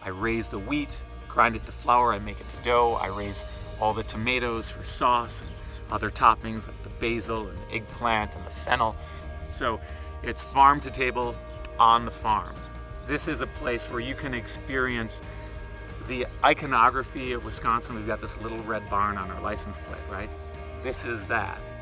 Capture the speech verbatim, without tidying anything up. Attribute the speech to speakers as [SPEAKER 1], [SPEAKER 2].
[SPEAKER 1] I raise the wheat, grind it to flour, I make it to dough. I raise all the tomatoes for sauce and other toppings like the basil and the eggplant and the fennel. So it's farm to table on the farm. This is a place where you can experience the iconography of Wisconsin. We've got this little red barn on our license plate, right? This is that.